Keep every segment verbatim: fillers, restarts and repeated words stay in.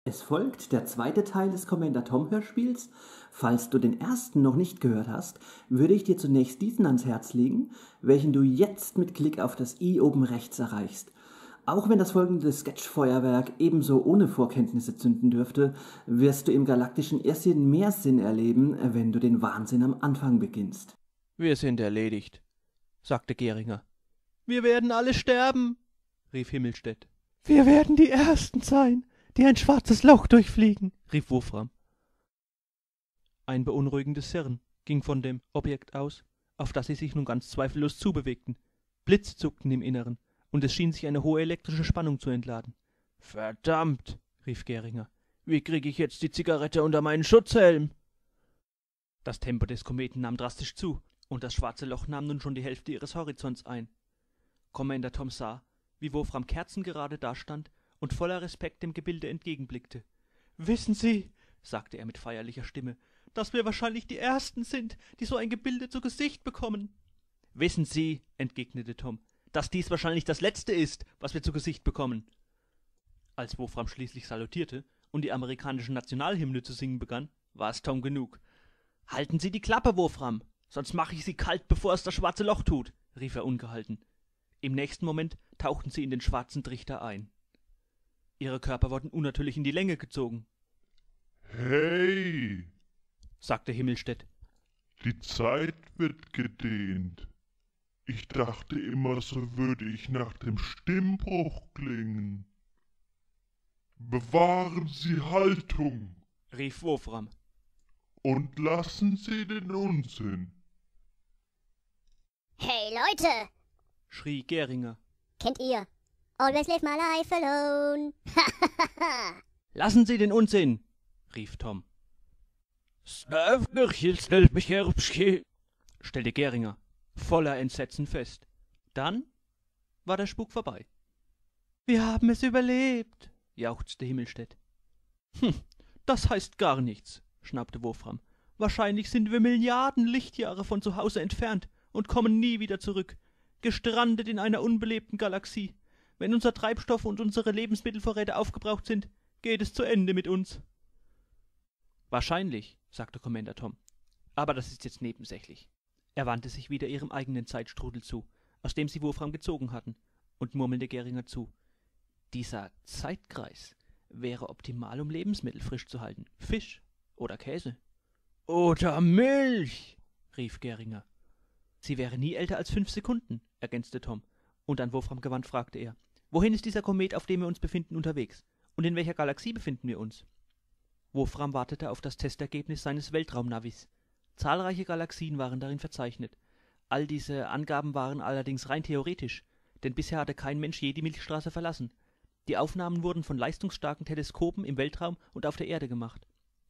Es folgt der zweite Teil des Commander Tom Hörspiels. Falls du den ersten noch nicht gehört hast, würde ich dir zunächst diesen ans Herz legen, welchen du jetzt mit Klick auf das i oben rechts erreichst. Auch wenn das folgende Sketchfeuerwerk ebenso ohne Vorkenntnisse zünden dürfte, wirst du im galaktischen Irrsinn mehr Sinn erleben, wenn du den Wahnsinn am Anfang beginnst. Wir sind erledigt, sagte Geringer. Wir werden alle sterben, rief Himmelstedt. Wir werden die Ersten sein, die ein schwarzes Loch durchfliegen, rief Wolfram. Ein beunruhigendes Sirren ging von dem Objekt aus, auf das sie sich nun ganz zweifellos zubewegten. Blitze zuckten im Inneren, und es schien sich eine hohe elektrische Spannung zu entladen. »Verdammt«, rief Geringer, »wie kriege ich jetzt die Zigarette unter meinen Schutzhelm?« Das Tempo des Kometen nahm drastisch zu, und das schwarze Loch nahm nun schon die Hälfte ihres Horizonts ein. Commander Tom sah, wie Wolfram kerzengerade dastand und voller Respekt dem Gebilde entgegenblickte. »Wissen Sie«, sagte er mit feierlicher Stimme, »dass wir wahrscheinlich die Ersten sind, die so ein Gebilde zu Gesicht bekommen?« »Wissen Sie«, entgegnete Tom, »dass dies wahrscheinlich das Letzte ist, was wir zu Gesicht bekommen?« Als Wolfram schließlich salutierte und die amerikanische Nationalhymne zu singen begann, war es Tom genug. »Halten Sie die Klappe, Wolfram, sonst mache ich Sie kalt, bevor es das schwarze Loch tut«, rief er ungehalten. Im nächsten Moment tauchten sie in den schwarzen Trichter ein. Ihre Körper wurden unnatürlich in die Länge gezogen. »Hey«, sagte Himmelstedt, »die Zeit wird gedehnt. Ich dachte immer, so würde ich nach dem Stimmbruch klingen. Bewahren Sie Haltung«, rief Wolfram, »und lassen Sie den Unsinn.« »Hey Leute«, schrie Geringer, »kennt ihr Always Live My Life Alone?« »Lassen Sie den Unsinn«, rief Tom. stellte Geringer, voller Entsetzen fest. Dann war der Spuk vorbei. »Wir haben es überlebt«, jauchzte Himmelstedt. »Hm, das heißt gar nichts«, schnappte Wolfram. »Wahrscheinlich sind wir Milliarden Lichtjahre von zu Hause entfernt und kommen nie wieder zurück, gestrandet in einer unbelebten Galaxie. Wenn unser Treibstoff und unsere Lebensmittelvorräte aufgebraucht sind, geht es zu Ende mit uns.« »Wahrscheinlich«, sagte Commander Tom. »Aber das ist jetzt nebensächlich.« Er wandte sich wieder ihrem eigenen Zeitstrudel zu, aus dem sie Wolfram gezogen hatten, und murmelte Geringer zu. »Dieser Zeitkreis wäre optimal, um Lebensmittel frisch zu halten. Fisch oder Käse.« »Oder Milch«, rief Geringer. »Sie wäre nie älter als fünf Sekunden«, ergänzte Tom, und an Wolfram gewandt fragte er. »Wohin ist dieser Komet, auf dem wir uns befinden, unterwegs? Und in welcher Galaxie befinden wir uns?« Wolfram wartete auf das Testergebnis seines Weltraumnavis. Zahlreiche Galaxien waren darin verzeichnet. All diese Angaben waren allerdings rein theoretisch, denn bisher hatte kein Mensch je die Milchstraße verlassen. Die Aufnahmen wurden von leistungsstarken Teleskopen im Weltraum und auf der Erde gemacht.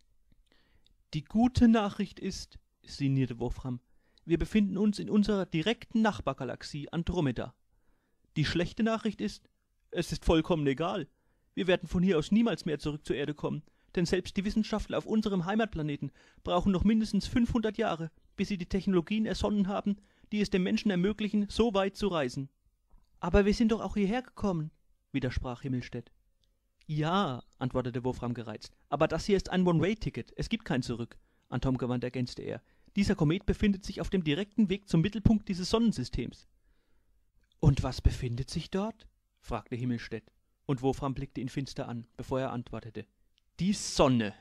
»Die gute Nachricht ist«, sinnierte Wolfram, »wir befinden uns in unserer direkten Nachbargalaxie Andromeda. Die schlechte Nachricht ist, es ist vollkommen egal. Wir werden von hier aus niemals mehr zurück zur Erde kommen, denn selbst die Wissenschaftler auf unserem Heimatplaneten brauchen noch mindestens fünfhundert Jahre, bis sie die Technologien ersonnen haben, die es dem Menschen ermöglichen, so weit zu reisen.« »Aber wir sind doch auch hierher gekommen«, widersprach Himmelstedt. »Ja«, antwortete Wolfram gereizt, »aber das hier ist ein One-Way-Ticket, es gibt kein Zurück.« An Tom gewandt ergänzte er. »Dieser Komet befindet sich auf dem direkten Weg zum Mittelpunkt dieses Sonnensystems.« »Und was befindet sich dort?« fragte Himmelstedt, und Wolfram blickte ihn finster an, bevor er antwortete. »Die Sonne.«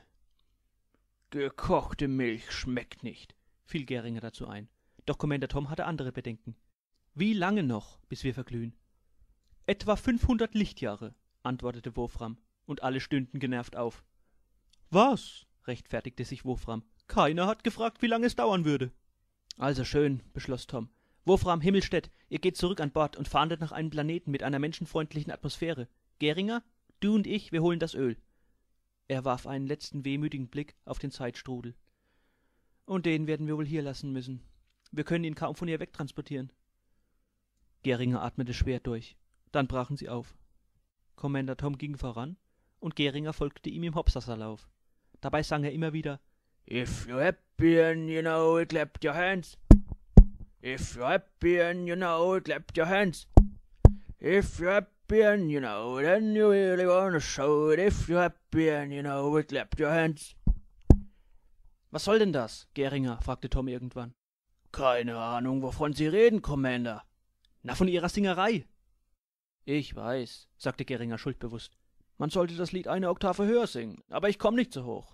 »Gekochte Milch schmeckt nicht«, fiel Geringer dazu ein. Doch Commander Tom hatte andere Bedenken. »Wie lange noch, bis wir verglühen?« »Etwa fünfhundert Lichtjahre«, antwortete Wolfram, und alle stöhnten genervt auf. »Was?«, rechtfertigte sich Wolfram. »Keiner hat gefragt, wie lange es dauern würde.« »Also schön«, beschloss Tom. »Wolfram, Himmelstedt, ihr geht zurück an Bord und fahndet nach einem Planeten mit einer menschenfreundlichen Atmosphäre. Geringer, du und ich, wir holen das Öl.« Er warf einen letzten wehmütigen Blick auf den Zeitstrudel. »Und den werden wir wohl hier lassen müssen. Wir können ihn kaum von hier wegtransportieren.« Geringer atmete schwer durch. Dann brachen sie auf. Commander Tom ging voran, und Geringer folgte ihm im Hopsasserlauf. Dabei sang er immer wieder »If you're happy and you know it, clap your hands. If you're happy and you know it, clap your hands. If you're happy and you know it, and you really wanna show it. If you're happy and you know it, clap your hands. Was soll denn das, Geringer? Fragte Tom irgendwann. Keine Ahnung, wovon Sie reden, Commander. Na, von Ihrer Singerei. Ich weiß, sagte Geringer schuldbewusst. Man sollte das Lied eine Oktave höher singen, aber ich komme nicht so hoch.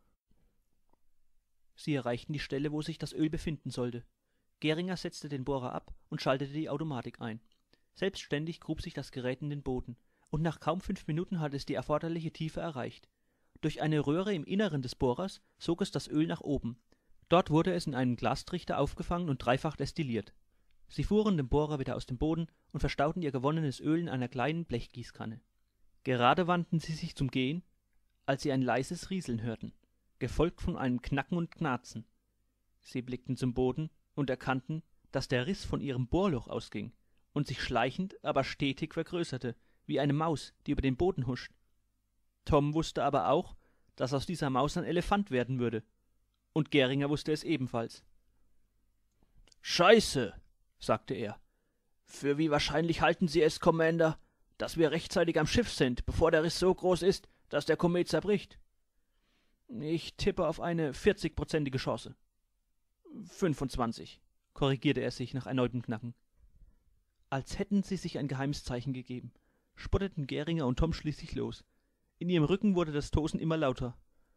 Sie erreichten die Stelle, wo sich das Öl befinden sollte. Geringer setzte den Bohrer ab und schaltete die Automatik ein. Selbstständig grub sich das Gerät in den Boden, und nach kaum fünf Minuten hatte es die erforderliche Tiefe erreicht. Durch eine Röhre im Inneren des Bohrers sog es das Öl nach oben. Dort wurde es in einen Glastrichter aufgefangen und dreifach destilliert. Sie fuhren den Bohrer wieder aus dem Boden und verstauten ihr gewonnenes Öl in einer kleinen Blechgießkanne. Gerade wandten sie sich zum Gehen, als sie ein leises Rieseln hörten, gefolgt von einem Knacken und Knarzen. Sie blickten zum Boden und erkannten, dass der Riss von ihrem Bohrloch ausging und sich schleichend, aber stetig vergrößerte, wie eine Maus, die über den Boden huscht. Tom wusste aber auch, dass aus dieser Maus ein Elefant werden würde, und Geringer wusste es ebenfalls. »Scheiße«, sagte er. »Für wie wahrscheinlich halten Sie es, Commander, dass wir rechtzeitig am Schiff sind, bevor der Riss so groß ist, dass der Komet zerbricht?« »Ich tippe auf eine vierzigprozentige Chance.« »fünfundzwanzig«, korrigierte er sich nach erneutem Knacken. Als hätten sie sich ein geheimes Zeichen gegeben, spotteten Geringer und Tom schließlich los. In ihrem Rücken wurde das Tosen immer lauter.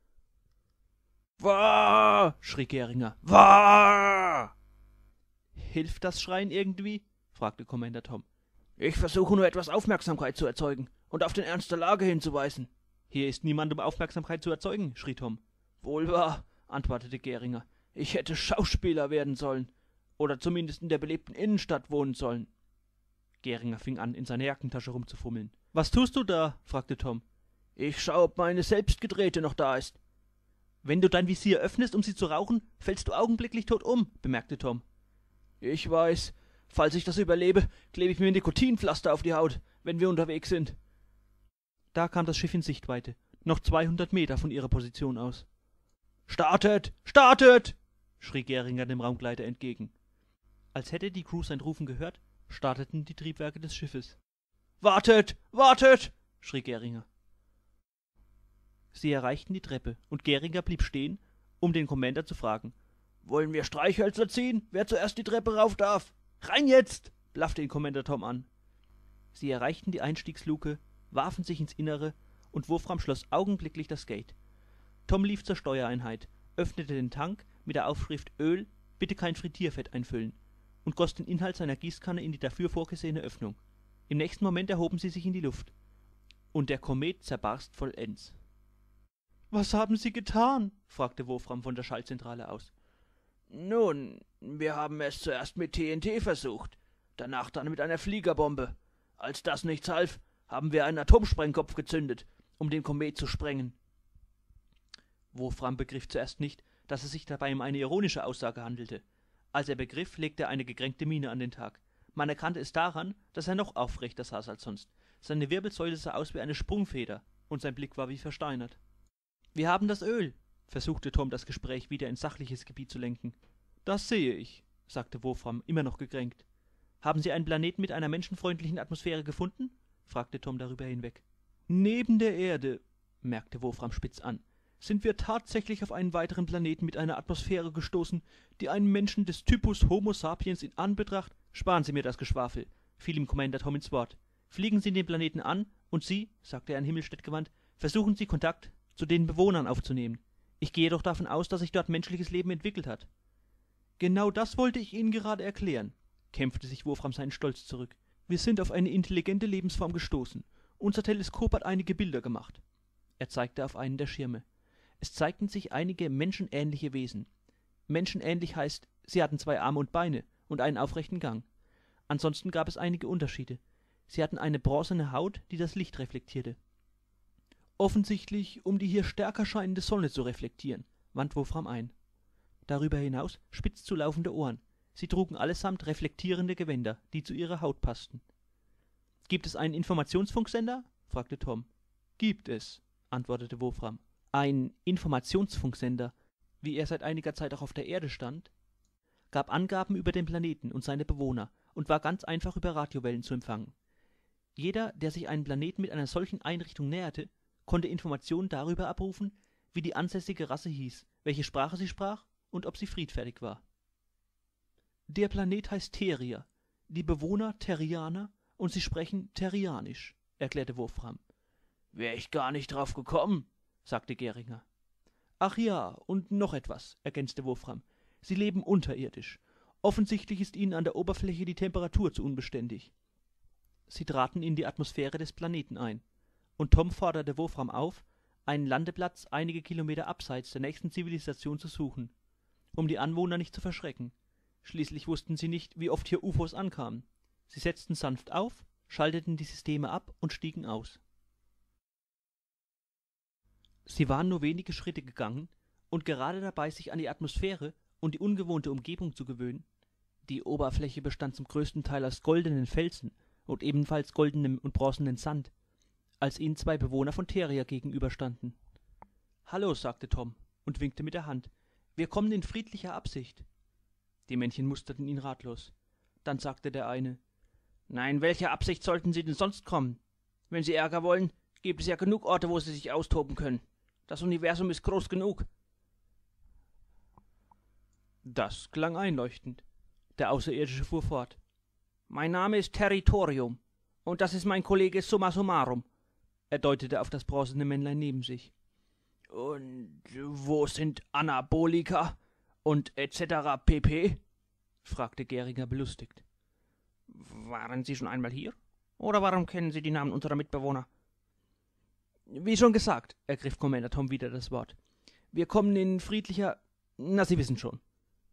»Wah!« schrie Geringer. »Wah!« »Hilft das Schreien irgendwie?« fragte Commander Tom. »Ich versuche nur etwas Aufmerksamkeit zu erzeugen und auf den Ernst der Lage hinzuweisen.« »Hier ist niemand, um Aufmerksamkeit zu erzeugen«, schrie Tom. »Wohl wahr«, antwortete Geringer. »Ich hätte Schauspieler werden sollen oder zumindest in der belebten Innenstadt wohnen sollen.« Geringer fing an, in seiner Jackentasche rumzufummeln. »Was tust du da?« fragte Tom. »Ich schau, ob meine selbstgedrehte noch da ist.« »Wenn du dein Visier öffnest, um sie zu rauchen, fällst du augenblicklich tot um«, bemerkte Tom. »Ich weiß. Falls ich das überlebe, klebe ich mir Nikotinpflaster auf die Haut, wenn wir unterwegs sind.« Da kam das Schiff in Sichtweite, noch zweihundert Meter von ihrer Position aus. »Startet! Startet!« schrie Geringer dem Raumgleiter entgegen. Als hätte die Crew sein Rufen gehört, starteten die Triebwerke des Schiffes. »Wartet! Wartet!« schrie Geringer. Sie erreichten die Treppe, und Geringer blieb stehen, um den Commander zu fragen. »Wollen wir Streichhölzer ziehen? Wer zuerst die Treppe rauf darf?« »Rein jetzt!« blaffte ihn Commander Tom an. Sie erreichten die Einstiegsluke, warfen sich ins Innere, und Wolfram schloss augenblicklich das Gate. Tom lief zur Steuereinheit, öffnete den Tank mit der Aufschrift »Öl, bitte kein Frittierfett einfüllen« und goss den Inhalt seiner Gießkanne in die dafür vorgesehene Öffnung. Im nächsten Moment erhoben sie sich in die Luft, und der Komet zerbarst vollends. »Was haben Sie getan?« fragte Wolfram von der Schaltzentrale aus. »Nun, wir haben es zuerst mit T N T versucht, danach dann mit einer Fliegerbombe. Als das nichts half, haben wir einen Atomsprengkopf gezündet, um den Komet zu sprengen.« Wolfram begriff zuerst nicht, dass es sich dabei um eine ironische Aussage handelte. Als er begriff, legte er eine gekränkte Miene an den Tag. Man erkannte es daran, dass er noch aufrechter saß als sonst. Seine Wirbelsäule sah aus wie eine Sprungfeder, und sein Blick war wie versteinert. »Wir haben das Öl«, versuchte Tom, das Gespräch wieder ins sachliches Gebiet zu lenken. »Das sehe ich«, sagte Wolfram, immer noch gekränkt. »Haben Sie einen Planeten mit einer menschenfreundlichen Atmosphäre gefunden?« fragte Tom darüber hinweg. »Neben der Erde«, merkte Wolfram spitz an, »sind wir tatsächlich auf einen weiteren Planeten mit einer Atmosphäre gestoßen, die einen Menschen des Typus Homo sapiens in Anbetracht...« »Sparen Sie mir das Geschwafel«, fiel ihm Commander Tom ins Wort. »Fliegen Sie den Planeten an, und Sie«, sagte er an Himmelstedt gewandt, »versuchen Sie Kontakt zu den Bewohnern aufzunehmen. Ich gehe doch davon aus, dass sich dort menschliches Leben entwickelt hat.« »Genau das wollte ich Ihnen gerade erklären«, kämpfte sich Wolfram seinen Stolz zurück. »Wir sind auf eine intelligente Lebensform gestoßen. Unser Teleskop hat einige Bilder gemacht.« Er zeigte auf einen der Schirme. Es zeigten sich einige menschenähnliche Wesen. Menschenähnlich heißt, sie hatten zwei Arme und Beine und einen aufrechten Gang. Ansonsten gab es einige Unterschiede. Sie hatten eine bronzene Haut, die das Licht reflektierte. »Offensichtlich, um die hier stärker scheinende Sonne zu reflektieren«, wandte Wolfram ein. Darüber hinaus spitz zulaufende Ohren. Sie trugen allesamt reflektierende Gewänder, die zu ihrer Haut passten. »Gibt es einen Informationsfunksender?« fragte Tom. »Gibt es«, antwortete Wolfram. Ein Informationsfunksender, wie er seit einiger Zeit auch auf der Erde stand, gab Angaben über den Planeten und seine Bewohner und war ganz einfach über Radiowellen zu empfangen. Jeder, der sich einem Planeten mit einer solchen Einrichtung näherte, konnte Informationen darüber abrufen, wie die ansässige Rasse hieß, welche Sprache sie sprach und ob sie friedfertig war. Der Planet heißt Theria, die Bewohner Terrianer und sie sprechen Terrianisch, erklärte Wolfram. Wär ich gar nicht drauf gekommen, sagte Geringer. Ach ja, und noch etwas, ergänzte Wolfram. Sie leben unterirdisch. Offensichtlich ist ihnen an der Oberfläche die Temperatur zu unbeständig. Sie traten in die Atmosphäre des Planeten ein, und Tom forderte Wolfram auf, einen Landeplatz einige Kilometer abseits der nächsten Zivilisation zu suchen, um die Anwohner nicht zu verschrecken. Schließlich wussten sie nicht, wie oft hier U F Os ankamen. Sie setzten sanft auf, schalteten die Systeme ab und stiegen aus. Sie waren nur wenige Schritte gegangen und gerade dabei, sich an die Atmosphäre und die ungewohnte Umgebung zu gewöhnen. Die Oberfläche bestand zum größten Teil aus goldenen Felsen und ebenfalls goldenem und bronzenem Sand, als ihnen zwei Bewohner von Theria gegenüberstanden. »Hallo«, sagte Tom und winkte mit der Hand. »Wir kommen in friedlicher Absicht.« Die Männchen musterten ihn ratlos. Dann sagte der eine, »Na, in welcher Absicht sollten Sie denn sonst kommen? Wenn Sie Ärger wollen, gibt es ja genug Orte, wo Sie sich austoben können. Das Universum ist groß genug.« Das klang einleuchtend. Der Außerirdische fuhr fort. »Mein Name ist Territorium, und das ist mein Kollege Summa Summarum.« Er deutete auf das bronzene Männlein neben sich. »Und wo sind Anabolika und et cetera pp?« fragte Geringer belustigt. »Waren Sie schon einmal hier? Oder warum kennen Sie die Namen unserer Mitbewohner?« »Wie schon gesagt«, ergriff Commander Tom wieder das Wort. »Wir kommen in friedlicher... Na, Sie wissen schon.«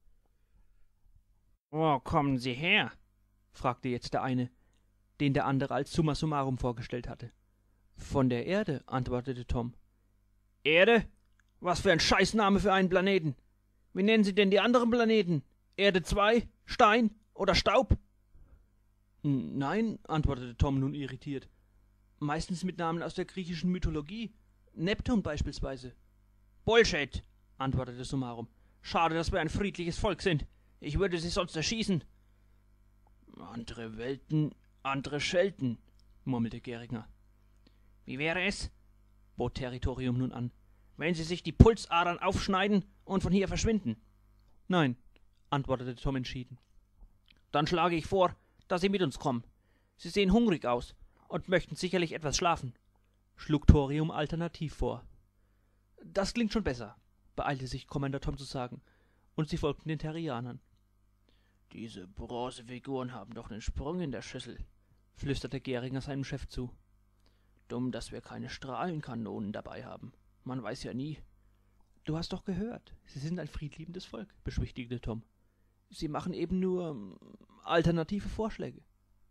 »Wo kommen Sie her?« fragte jetzt der eine, den der andere als Summa Summarum vorgestellt hatte. »Von der Erde«, antwortete Tom. »Erde? Was für ein Scheißname für einen Planeten! Wie nennen Sie denn die anderen Planeten? Erde zwei, Stein oder Staub?« »Nein«, antwortete Tom nun irritiert. »Meistens mit Namen aus der griechischen Mythologie. Neptun beispielsweise.« »Bullshit«, antwortete Summarum. »Schade, dass wir ein friedliches Volk sind. Ich würde sie sonst erschießen.« »Andere Welten, andere Schelten«, murmelte Geringer. »Wie wäre es«, bot Territorium nun an, »wenn Sie sich die Pulsadern aufschneiden und von hier verschwinden?« »Nein«, antwortete Tom entschieden. »Dann schlage ich vor, dass Sie mit uns kommen. Sie sehen hungrig aus und möchten sicherlich etwas schlafen«, schlug Thorium alternativ vor. »Das klingt schon besser«, beeilte sich Commander Tom zu sagen, und sie folgten den Terrianern. »Diese Bronzefiguren haben doch einen Sprung in der Schüssel«, flüsterte Geringer seinem Chef zu. »Dumm, dass wir keine Strahlenkanonen dabei haben. Man weiß ja nie.« »Du hast doch gehört, sie sind ein friedliebendes Volk«, beschwichtigte Tom. »Sie machen eben nur ähm, alternative Vorschläge.«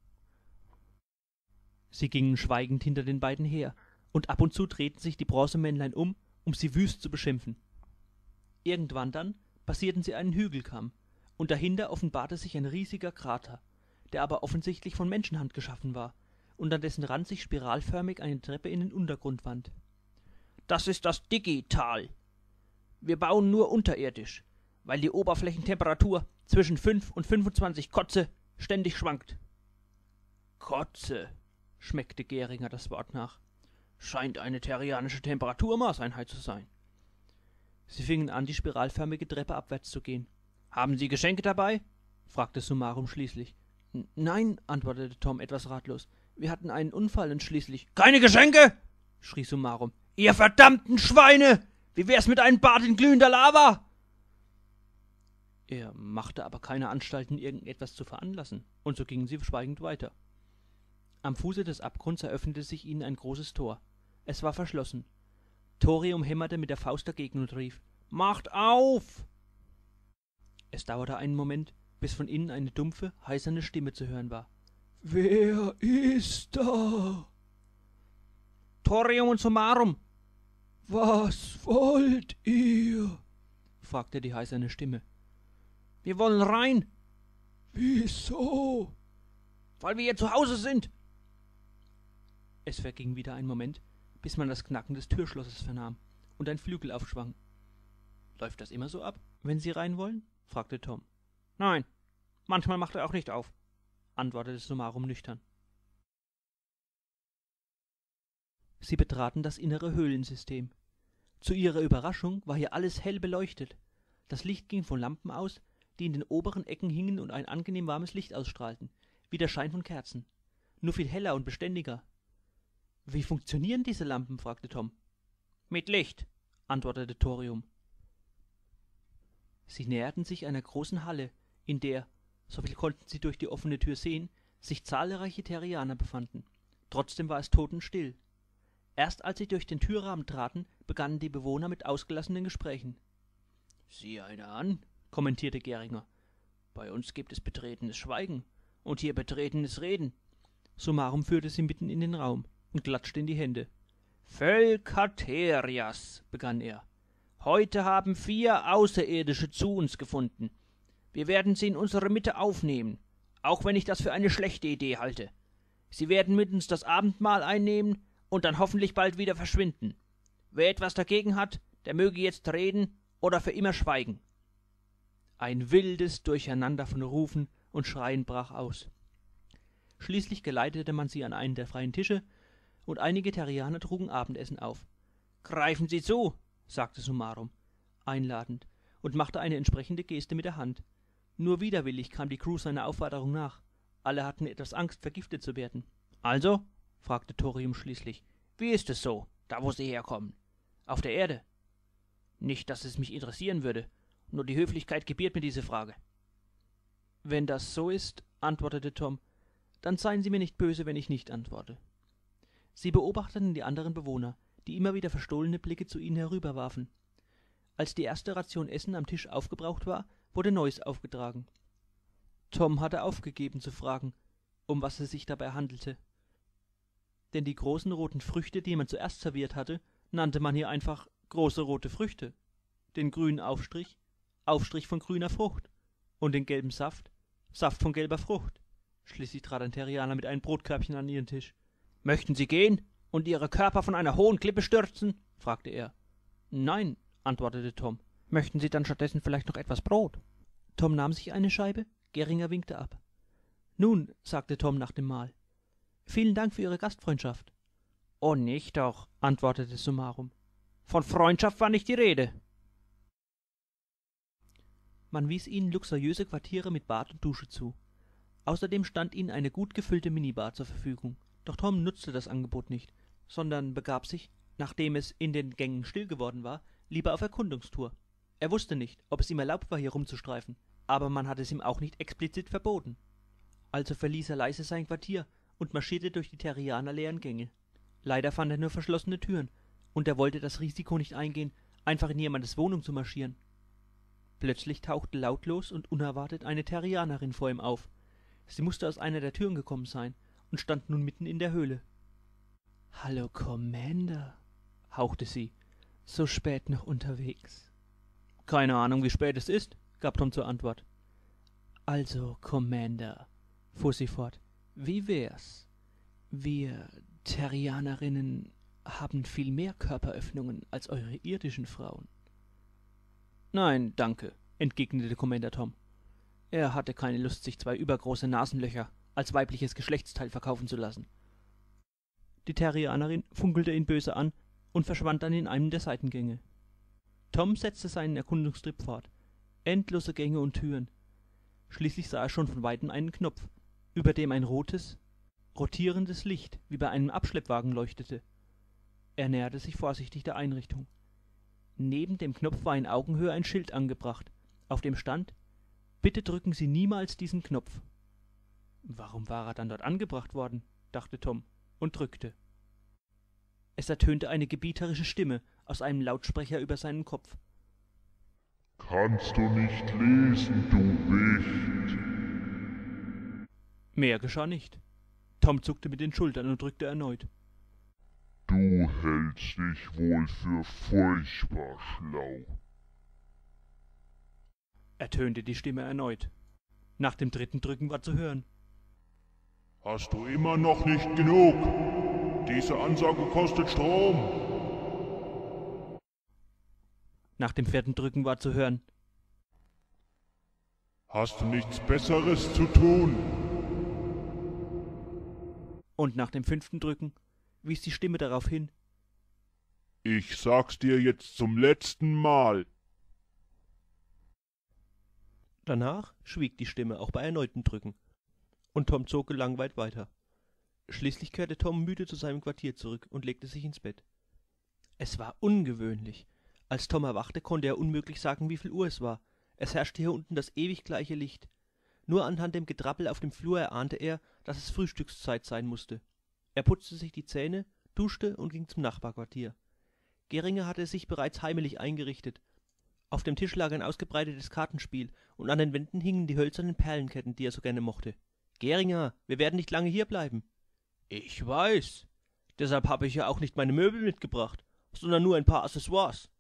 Sie gingen schweigend hinter den beiden her, und ab und zu drehten sich die Bronzemännlein um, um sie wüst zu beschimpfen. Irgendwann dann passierten sie einen Hügelkamm, und dahinter offenbarte sich ein riesiger Krater, der aber offensichtlich von Menschenhand geschaffen war, und an dessen Rand sich spiralförmig eine Treppe in den Untergrund wand. »Das ist das Digital. Wir bauen nur unterirdisch, weil die Oberflächentemperatur zwischen fünf und fünfundzwanzig Kotze ständig schwankt.« »Kotze«, schmeckte Geringer das Wort nach. »Scheint eine terrianische Temperaturmaßeinheit zu sein.« Sie fingen an, die spiralförmige Treppe abwärts zu gehen. »Haben Sie Geschenke dabei?« fragte Summarum schließlich. »Nein«, antwortete Tom etwas ratlos. »Wir hatten einen Unfall und schließlich...« »Keine Geschenke!« schrie Summarum. »Ihr verdammten Schweine! Wie wär's mit einem Bad in glühender Lava?« Er machte aber keine Anstalten, irgendetwas zu veranlassen, und so gingen sie schweigend weiter. Am Fuße des Abgrunds eröffnete sich ihnen ein großes Tor. Es war verschlossen. Thorium hämmerte mit der Faust dagegen und rief, »Macht auf!« Es dauerte einen Moment, bis von innen eine dumpfe, heiserne Stimme zu hören war. »Wer ist da?« »Thorium und Summarum.« »Was wollt ihr?« fragte die heiserne Stimme. »Wir wollen rein.« »Wieso?« »Weil wir hier zu Hause sind.« Es verging wieder ein Moment, bis man das Knacken des Türschlosses vernahm und ein Flügel aufschwang. »Läuft das immer so ab, wenn Sie rein wollen?« fragte Tom. »Nein, manchmal macht er auch nicht auf«, antwortete Summarum nüchtern. Sie betraten das innere Höhlensystem. Zu ihrer Überraschung war hier alles hell beleuchtet. Das Licht ging von Lampen aus, die in den oberen Ecken hingen und ein angenehm warmes Licht ausstrahlten, wie der Schein von Kerzen, nur viel heller und beständiger. »Wie funktionieren diese Lampen?« fragte Tom. »Mit Licht«, antwortete Thorium. Sie näherten sich einer großen Halle, in der, soviel konnten sie durch die offene Tür sehen, sich zahlreiche Terrianer befanden. Trotzdem war es totenstill. Erst als sie durch den Türrahmen traten, begannen die Bewohner mit ausgelassenen Gesprächen. »Sieh einer an«, kommentierte Geringer. »Bei uns gibt es betretenes Schweigen und hier betretenes Reden.« Summarum führte sie mitten in den Raum und klatschte in die Hände. »Völker Terias«, begann er. »Heute haben vier Außerirdische zu uns gefunden. Wir werden sie in unsere Mitte aufnehmen, auch wenn ich das für eine schlechte Idee halte. Sie werden mit uns das Abendmahl einnehmen und dann hoffentlich bald wieder verschwinden. Wer etwas dagegen hat, der möge jetzt reden oder für immer schweigen.« Ein wildes Durcheinander von Rufen und Schreien brach aus. Schließlich geleitete man sie an einen der freien Tische, und einige Terrianer trugen Abendessen auf. »Greifen Sie zu«, sagte Summarum, einladend, und machte eine entsprechende Geste mit der Hand. Nur widerwillig kam die Crew seiner Aufforderung nach. Alle hatten etwas Angst, vergiftet zu werden. »Also«, fragte Thorium schließlich, »wie ist es so, da wo Sie herkommen? Auf der Erde?« »Nicht, dass es mich interessieren würde, nur die Höflichkeit gebiert mir diese Frage.« »Wenn das so ist«, antwortete Tom, »dann seien Sie mir nicht böse, wenn ich nicht antworte.« Sie beobachteten die anderen Bewohner, die immer wieder verstohlene Blicke zu ihnen herüberwarfen. Als die erste Ration Essen am Tisch aufgebraucht war, wurde Neues aufgetragen. Tom hatte aufgegeben zu fragen, um was es sich dabei handelte. Denn die großen roten Früchte, die man zuerst serviert hatte, nannte man hier einfach große rote Früchte. Den grünen Aufstrich, Aufstrich von grüner Frucht. Und den gelben Saft, Saft von gelber Frucht. Schließlich trat ein Terrianer mit einem Brotkörbchen an ihren Tisch. »Möchten Sie gehen und Ihre Körper von einer hohen Klippe stürzen?« fragte er. »Nein«, antwortete Tom. »Möchten Sie dann stattdessen vielleicht noch etwas Brot?« Tom nahm sich eine Scheibe, Geringer winkte ab. »Nun«, sagte Tom nach dem Mahl, »vielen Dank für Ihre Gastfreundschaft.« »Oh, nicht doch«, antwortete Summarum. »Von Freundschaft war nicht die Rede.« Man wies ihnen luxuriöse Quartiere mit Bad und Dusche zu. Außerdem stand ihnen eine gut gefüllte Minibar zur Verfügung. Doch Tom nutzte das Angebot nicht, sondern begab sich, nachdem es in den Gängen still geworden war, lieber auf Erkundungstour. Er wusste nicht, ob es ihm erlaubt war, hier rumzustreifen, aber man hatte es ihm auch nicht explizit verboten. Also verließ er leise sein Quartier und marschierte durch die terrianerleeren Gänge. Leider fand er nur verschlossene Türen, und er wollte das Risiko nicht eingehen, einfach in jemandes Wohnung zu marschieren. Plötzlich tauchte lautlos und unerwartet eine Terrianerin vor ihm auf. Sie musste aus einer der Türen gekommen sein und stand nun mitten in der Höhle. »Hallo, Commander«, hauchte sie, »so spät noch unterwegs?« »Keine Ahnung, wie spät es ist«, gab Tom zur Antwort. »Also, Commander«, fuhr sie fort, »wie wär's? Wir Terrianerinnen haben viel mehr Körperöffnungen als eure irdischen Frauen.« »Nein, danke«, entgegnete Commander Tom. Er hatte keine Lust, sich zwei übergroße Nasenlöcher als weibliches Geschlechtsteil verkaufen zu lassen. Die Terrianerin funkelte ihn böse an und verschwand dann in einem der Seitengänge. Tom setzte seinen Erkundungstrip fort. Endlose Gänge und Türen. Schließlich sah er schon von weitem einen Knopf, über dem ein rotes, rotierendes Licht wie bei einem Abschleppwagen leuchtete. Er näherte sich vorsichtig der Einrichtung. Neben dem Knopf war in Augenhöhe ein Schild angebracht, auf dem stand: »Bitte drücken Sie niemals diesen Knopf.« Warum war er dann dort angebracht worden, dachte Tom, und drückte. Es ertönte eine gebieterische Stimme aus einem Lautsprecher über seinen Kopf. »Kannst du nicht lesen, du Wicht?« Mehr geschah nicht. Tom zuckte mit den Schultern und drückte erneut. »Du hältst dich wohl für furchtbar schlau«, ertönte die Stimme erneut. Nach dem dritten Drücken war zu hören. »Hast du immer noch nicht genug? Diese Ansage kostet Strom.« Nach dem vierten Drücken war zu hören. »Hast du nichts Besseres zu tun?« Und nach dem fünften Drücken. wies die Stimme darauf hin. Ich sag's dir jetzt zum letzten Mal. Danach schwieg die Stimme auch bei erneutem Drücken, und Tom zog gelangweilt weiter. Schließlich kehrte Tom müde zu seinem Quartier zurück und legte sich ins Bett. Es war ungewöhnlich. Als Tom erwachte, konnte er unmöglich sagen, wie viel Uhr es war. Es herrschte hier unten das ewig gleiche Licht. Nur anhand dem Getrappel auf dem Flur erahnte er, dass es Frühstückszeit sein musste. Er putzte sich die Zähne, duschte und ging zum Nachbarquartier. Geringer hatte sich bereits heimelig eingerichtet. Auf dem Tisch lag ein ausgebreitetes Kartenspiel, und an den Wänden hingen die hölzernen Perlenketten, die er so gerne mochte. »Geringer, wir werden nicht lange hierbleiben.« »Ich weiß. Deshalb habe ich ja auch nicht meine Möbel mitgebracht, sondern nur ein paar Accessoires.«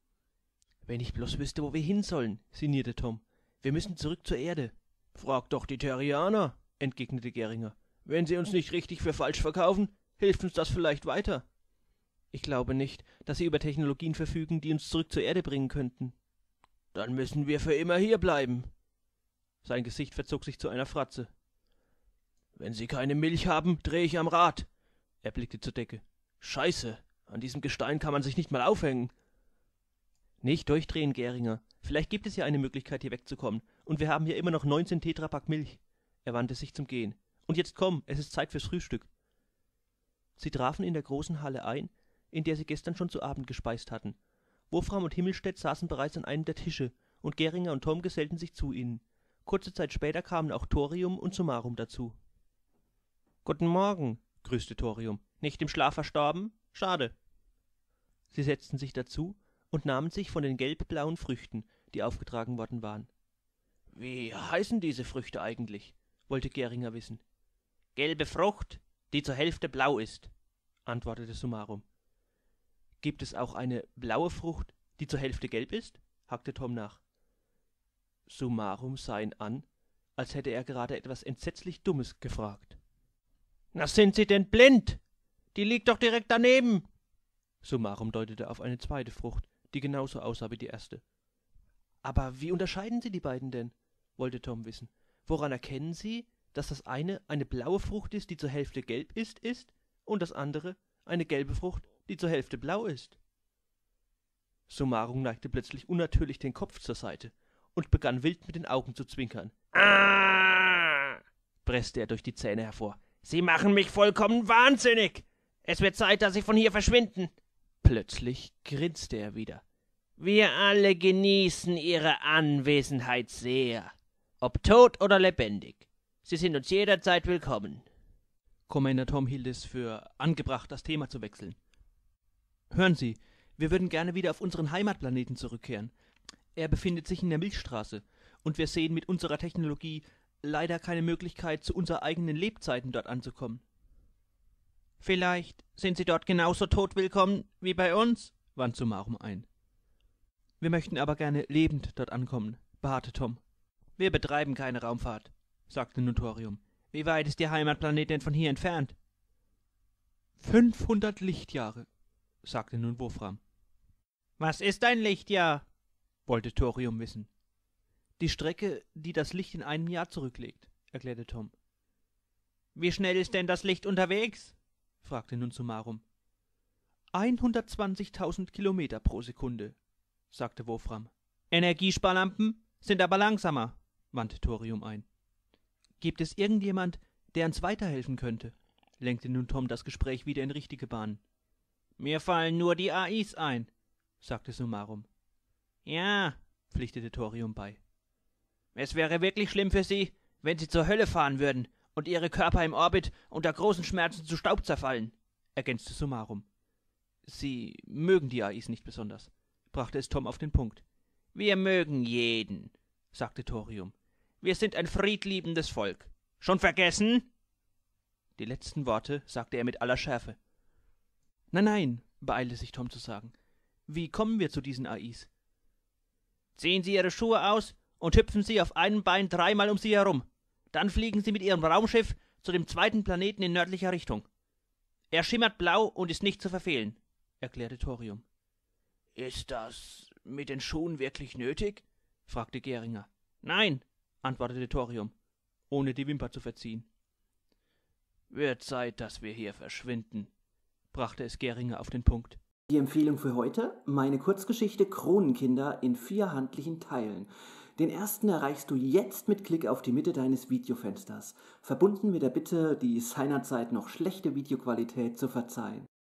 »Wenn ich bloß wüsste, wo wir hin sollen«, sinnierte Tom. »Wir müssen zurück zur Erde.« »Frag doch die Terrianer«, entgegnete Geringer. »Wenn sie uns nicht richtig für falsch verkaufen, hilft uns das vielleicht weiter.« »Ich glaube nicht, dass sie über Technologien verfügen, die uns zurück zur Erde bringen könnten.« »Dann müssen wir für immer hier bleiben.« Sein Gesicht verzog sich zu einer Fratze. »Wenn sie keine Milch haben, drehe ich am Rad.« Er blickte zur Decke. »Scheiße, an diesem Gestein kann man sich nicht mal aufhängen.« »Nicht durchdrehen, Geringer. Vielleicht gibt es ja eine Möglichkeit, hier wegzukommen. Und wir haben hier immer noch neunzehn Tetrapack Milch.« Er wandte sich zum Gehen. »Und jetzt komm, es ist Zeit fürs Frühstück.« Sie trafen in der großen Halle ein, in der sie gestern schon zu Abend gespeist hatten. Wolfram und Himmelstedt saßen bereits an einem der Tische, und Geringer und Tom gesellten sich zu ihnen. Kurze Zeit später kamen auch Thorium und Summarum dazu. »Guten Morgen«, grüßte Thorium. »Nicht im Schlaf verstorben? Schade.« Sie setzten sich dazu und nahmen sich von den gelb-blauen Früchten, die aufgetragen worden waren. »Wie heißen diese Früchte eigentlich?« wollte Geringer wissen. »Gelbe Frucht, die zur Hälfte blau ist«, antwortete Summarum. »Gibt es auch eine blaue Frucht, die zur Hälfte gelb ist?« hackte Tom nach. Summarum sah ihn an, als hätte er gerade etwas entsetzlich Dummes gefragt. »Na, sind Sie denn blind? Die liegt doch direkt daneben!« Summarum deutete auf eine zweite Frucht, die genauso aussah wie die erste. »Aber wie unterscheiden Sie die beiden denn?« wollte Tom wissen. »Woran erkennen Sie, dass das eine eine blaue Frucht ist, die zur Hälfte gelb ist, ist, und das andere eine gelbe Frucht, die zur Hälfte blau ist?« Summarum neigte plötzlich unnatürlich den Kopf zur Seite und begann wild mit den Augen zu zwinkern. »Ah!« presste er durch die Zähne hervor. »Sie machen mich vollkommen wahnsinnig! Es wird Zeit, dass Sie von hier verschwinden!« Plötzlich grinste er wieder. »Wir alle genießen Ihre Anwesenheit sehr, ob tot oder lebendig. Sie sind uns jederzeit willkommen.« Commander Tom hielt es für angebracht, das Thema zu wechseln. »Hören Sie, wir würden gerne wieder auf unseren Heimatplaneten zurückkehren. Er befindet sich in der Milchstraße, und wir sehen mit unserer Technologie leider keine Möglichkeit, zu unseren eigenen Lebzeiten dort anzukommen.« »Vielleicht sind Sie dort genauso todwillkommen wie bei uns«, wandte Summarum ein. »Wir möchten aber gerne lebend dort ankommen«, beharrte Tom. »Wir betreiben keine Raumfahrt«, sagte nun Thorium. »Wie weit ist Ihr Heimatplanet denn von hier entfernt?« »Fünfhundert Lichtjahre«, sagte nun Wolfram. »Was ist ein Lichtjahr?« wollte Thorium wissen. »Die Strecke, die das Licht in einem Jahr zurücklegt«, erklärte Tom. »Wie schnell ist denn das Licht unterwegs?« fragte nun Summarum. »hundertzwanzigtausend Kilometer pro Sekunde«, sagte Wolfram. »Energiesparlampen sind aber langsamer«, wandte Thorium ein. »Gibt es irgendjemand, der uns weiterhelfen könnte?« lenkte nun Tom das Gespräch wieder in richtige Bahnen. »Mir fallen nur die A Is ein«, sagte Summarum. »Ja«, pflichtete Thorium bei. »Es wäre wirklich schlimm für Sie, wenn Sie zur Hölle fahren würden und Ihre Körper im Orbit unter großen Schmerzen zu Staub zerfallen«, ergänzte Summarum. »Sie mögen die A Is nicht besonders«, brachte es Tom auf den Punkt. »Wir mögen jeden«, sagte Thorium. »Wir sind ein friedliebendes Volk. Schon vergessen?« Die letzten Worte sagte er mit aller Schärfe. »Nein, nein«, beeilte sich Tom zu sagen. »Wie kommen wir zu diesen A Is?« »Ziehen Sie Ihre Schuhe aus und hüpfen Sie auf einem Bein dreimal um sie herum. Dann fliegen Sie mit Ihrem Raumschiff zu dem zweiten Planeten in nördlicher Richtung. Er schimmert blau und ist nicht zu verfehlen«, erklärte Thorium. »Ist das mit den Schuhen wirklich nötig?« fragte Geringer. »Nein«, antwortete Thorium, ohne die Wimper zu verziehen. »Wird Zeit, dass wir hier verschwinden«, brachte es Geringer auf den Punkt. Die Empfehlung für heute: meine Kurzgeschichte Kronenkinder in vier handlichen Teilen. Den ersten erreichst du jetzt mit Klick auf die Mitte deines Videofensters, verbunden mit der Bitte, die seinerzeit noch schlechte Videoqualität zu verzeihen.